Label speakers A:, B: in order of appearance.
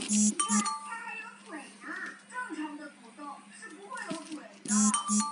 A: 你看，它还有腿呢，正常的土豆是不会有腿的。